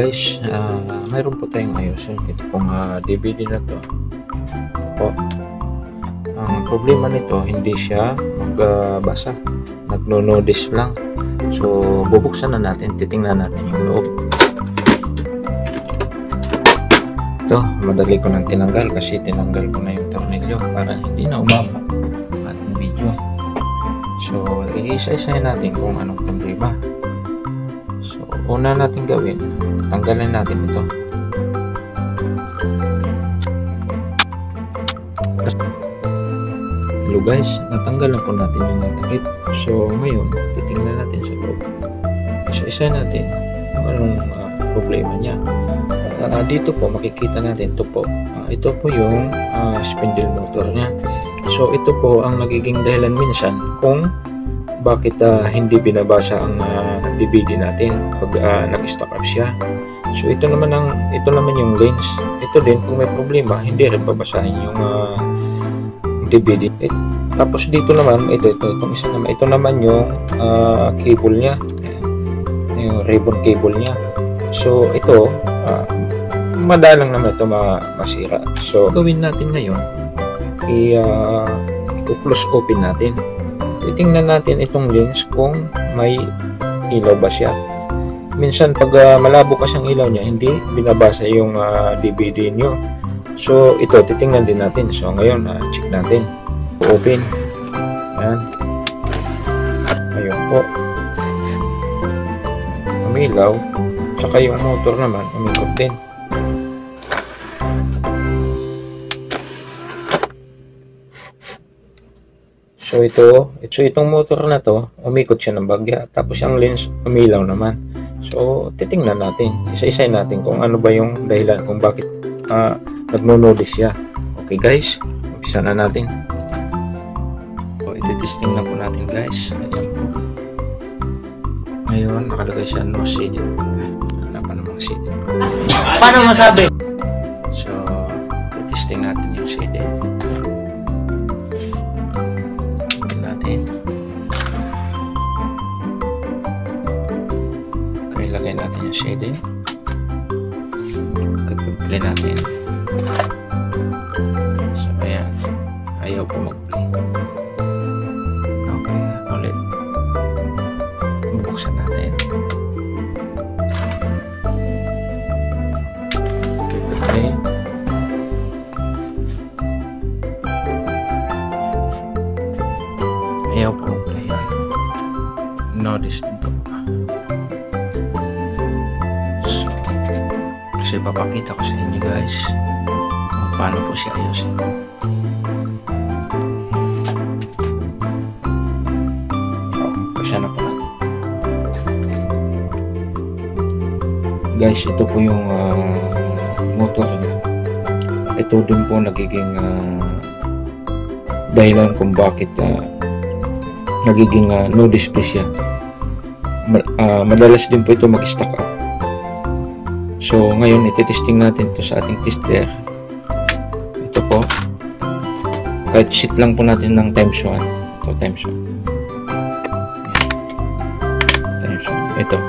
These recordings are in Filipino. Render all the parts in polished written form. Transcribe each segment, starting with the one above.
guys, mayroon po tayong ayusin. Ito pong DVD na to. Ito po. Ang problema nito, hindi siya magbasa. Nagno-notice lang. So, bubuksan na natin. Titingnan natin yung loob. Ito, madali ko nang tinanggal kasi tinanggal ko na yung tornilyo para hindi na umaba ang ating video. So, iisa-isahin natin kung anong problema. So, una natin gawin, tanggalin natin ito. Hello guys, natanggal na po natin yung takip. So, ngayon, titingnan natin sa loob. Isa-isa natin kung anong problema niya. Dito po, makikita natin ito po. Ito po yung spindle motor niya. So, ito po ang nagiging dahilan minsan kung bakit hindi binabasa ang DVD natin pag nag-stock up siya. So ito naman yung lens. Ito din kung may problema, hindi rin babasahin yung DVD. Tapos dito naman itong isa naman, ito naman yung cable niya. Yung ribbon cable niya. So ito madalang naman ito masira. So gawin natin ngayon, i-close open natin. Titingnan natin itong lens kung may ilaw ba siya. Minsan pag malabo kasi ang ilaw niya, hindi binabasa yung DVD nyo. So ito, titingnan din natin. So ngayon, check natin. Open. Ayan. Ayun po. Umilaw. Tsaka yung motor naman, umikot din. So itong motor na to, umikot siya ng bagya. Tapos ang lens umilaw naman. So titingnan natin, isa-isahin natin kung ano ba yung dahilan kung bakit nagno-notice siya. Okay guys, umpisa na natin. So iti-testing na po natin guys. Ayan po. Ngayon nakalagay siya no CD. Wala pa namang CD. Paano masabi? So iti-testing natin yung CD. Okay, lagay natin yung shading. Okay, play natin. So, ayan. Ayaw po mag-play. Okay, ulit. Bubuksan natin. Okay, play. Ayaw po mag-play. Notice din po. So, kasi papakita ko sa inyo guys kung paano po siya ayusin. Kasi na po natin. Guys, ito po yung motor niya. Ito din po nagiging dahilan kung bakit nagiging no display siya. Madalas din po ito mag-stock up. So ngayon iti-testing natin ito sa ating tester. Ito po, kahit sheet lang po natin ng times 1. Ito times 1. Times 1. Ito.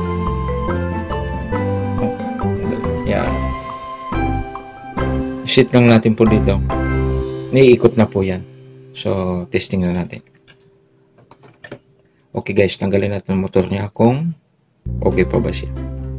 Yan. Sheet lang natin po dito. Naiikot na po yan. So testing na natin. Okay guys, tanggalin natin ang motor niya kung okay pa ba siya.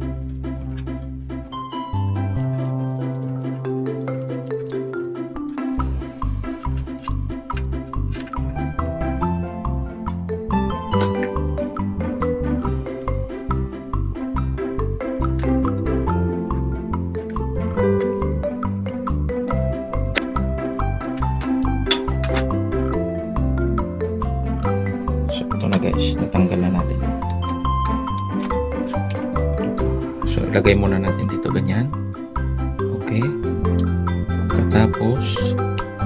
Ito na guys, natanggal na natin. So ilagay muna natin dito ganyan. Okay. Pagkatapos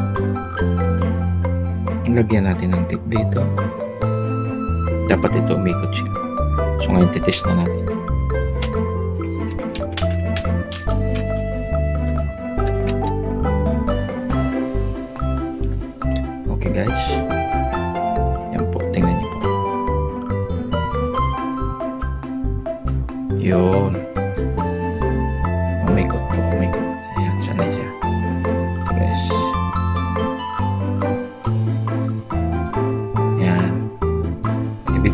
lagyan natin ng tip dito. Dapat ito umikot siya. So ngayon titest na natin. Okay guys. Yan po, tingnan niyo po. Yun.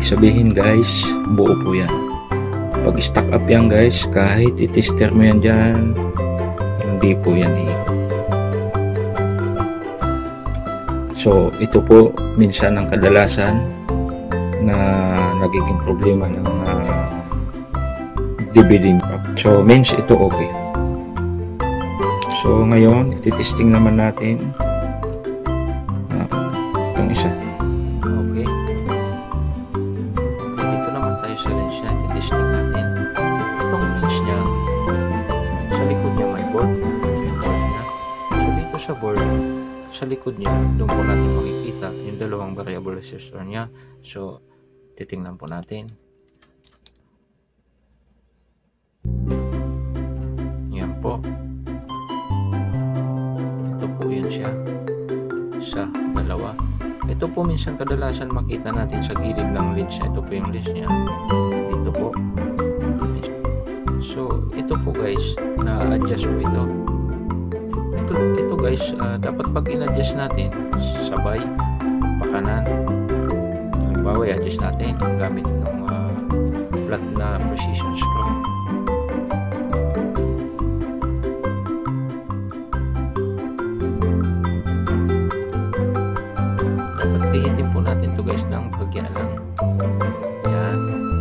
sabihin guys, buo po yan. Pag stack up yan guys, kahit i-tester mo yan dyan, hindi po yan iikot. So ito po minsan ang kadalasan na nagiging problema ng DVD. So means ito okay. So ngayon ititesting naman natin itong isa. Okay. Dito naman tayo sa lens niya. Ititesting natin. Itong lens niya, sa likod niya may board. So dito sa board, sa likod niya, doon po natin makikita yung dalawang variable resistor niya. So titingnan po natin. Yan po. Ito po yan siya. Sa dalawa. Ito po minsan kadalasan makita natin sa gilid ng lens niya. Ito po yung lens niya. Dito po. So ito po guys, na-adjust po ito. Ito guys, dapat pag in-adjust natin, sabay, pakanan. Halimbawa, i-adjust natin gamit ng flat na precision screw. Hihitin po natin to guys ng bagya lang. Yan.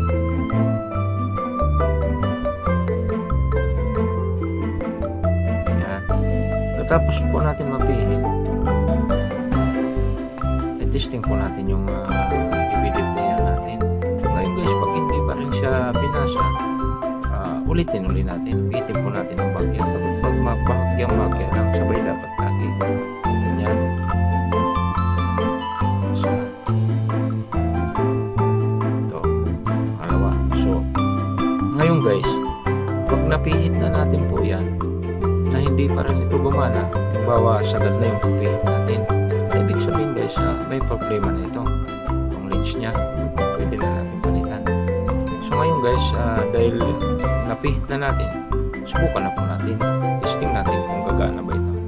Yan. Tapos po natin mapihit. I-testing po natin yung DVD player natin. Ngayon guys, pag hindi pa rin siya binasa, ulitin natin. Hihitin po natin ng bagya. Pag mabahagyang bagya lang, sabay dapat lagi. Yan. Ngayon guys, pag napihit na natin po yan na hindi pa rin ito gumana, halimbawa sagad na yung pagpihit natin, ibig sabihin guys, may problema na ito itong lens nya, pwede na natin palitan. So ngayon guys, dahil napihit na natin, subukan na po natin, testing natin kung gagana ba ito.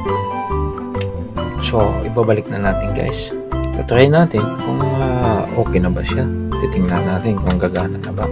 So ibabalik na natin guys, try natin kung okay na ba siya, titingnan natin kung gagana na ba.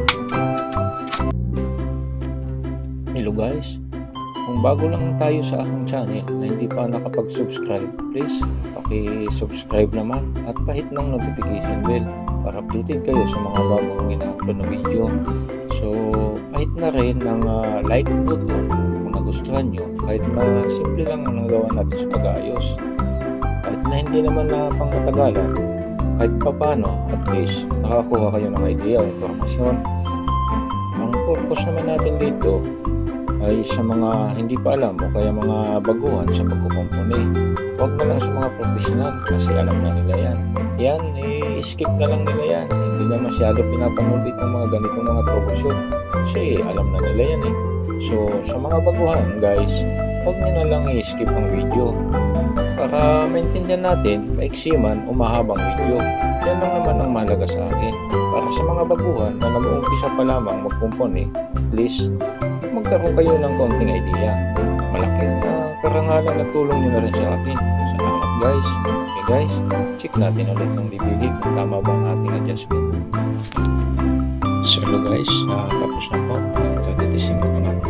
Hello guys, kung bago lang tayo sa aking channel na hindi pa nakapag-subscribe, please paki-subscribe naman at pahit ng notification bell para updated kayo sa mga bagong ina-upload na video. So pahit na rin ng like button kung nagustuhan nyo, kahit na simple lang ang nagawa natin sa pag-aayos, kahit na hindi naman na pang matagalan, kahit pa paano at least nakakuha kayo ng idea o informasyon. Ang purpose naman natin dito ay sa mga hindi pa alam o kaya mga baguhan sa pagkukumpuni. Huwag na lang sa mga professional kasi alam na nila yan. Yan, skip na lang nila yan. Hindi na masyado pinapanood ng mga ganitong mga troubleshoot kasi alam na nila yan eh. So, sa mga baguhan guys, huwag nyo na lang i-skip ang video para maintindihan natin maiksi man o mahabang video. Yan lang naman ang mahalaga sa akin. Para sa mga baguhan na nag-uumpisa pa lamang magkumpuni, please magkaroon kayo ng konting idea. Malaking karangalan na tulong nyo na rin sa akin. Salamat guys. Okay guys, check natin ulit ng DVD kung tama ba ang ating adjustment. So hello guys, tapos na po. Ito, titising po natin.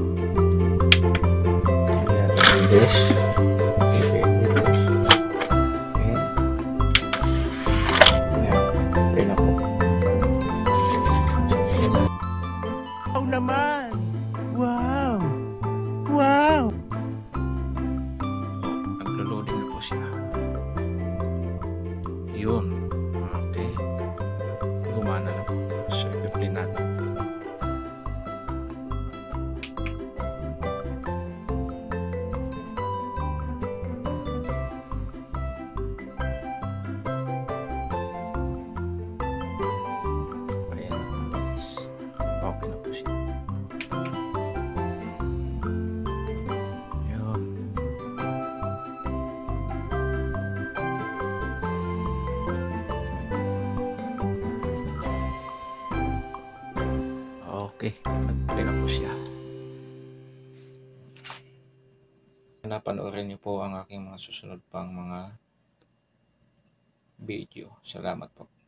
Ayan, this. Naman! Wow! Wow! Naglo-loading na po siya. Yun. Okay. Gumana na po. So, i-play natin. Ayan. Okay na po siya. Okay, nag-play na po siya. Napanoorin niyo po ang aking mga susunod pang mga video. Salamat po.